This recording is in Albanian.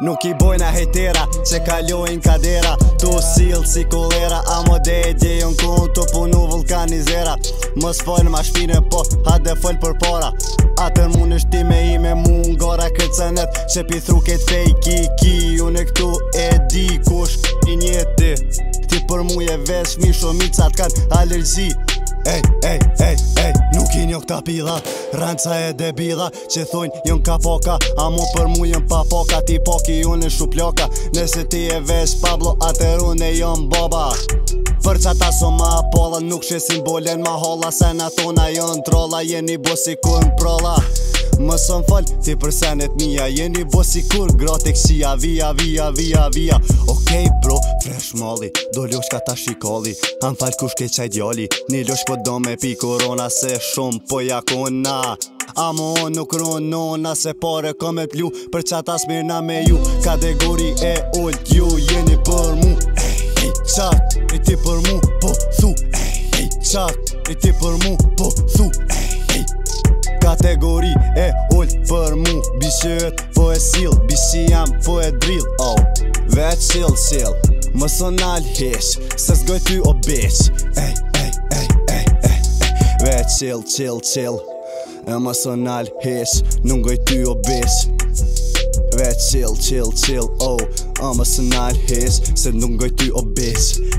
Nuk I bojna hejtera, që kalojnë kadera. Tu sill si kolera, a mo de idejon kun të punu vulkanizera. Mos fol ma shpine po, hade fol për para. Atër mun është ti me ime mu ngora kërcenet. Që pi thruket fake ki, unë këtu e di kush I njeti. Ti për mu je vesh mi shumicat kanë alergji. Nuk I njo këta pila, ranca e debila që thonjë jon ka poka, a mu për mu jon pa poka. Ti poki unë shuploka, nëse ti e vesh Pablo atër unë e jon boba. Për qata so ma apolla, nuk she simbolen ma holla. Se na tona jon trolla, jeni bo si kur m'prolla. Më son fol, ti për senet mija, jeni bo si kur grote këshia. Via Okej bro, fresh molli, do losh ka ta shikolli. Han fal kush ke qaj djali, një losh po do me pi korona. Se shumë po jakona, amo on nuk ronona. Se pare kom e plu, për qata smirna me ju. Kategori e ult, ju jeni për mu. Qak, I ti për mu, po thu. Qak, I ti për mu, po thu. Kategori e ult për mu. Bishët po e sill, bishi jam po e drill. Veç sill, më sonal hesh, se s'goj ty o bitch. Veç chill, e më sonal hesh, nuk goj ty o bitch. Veç chill, më sonal hesh, se nuk goj ty o bitch.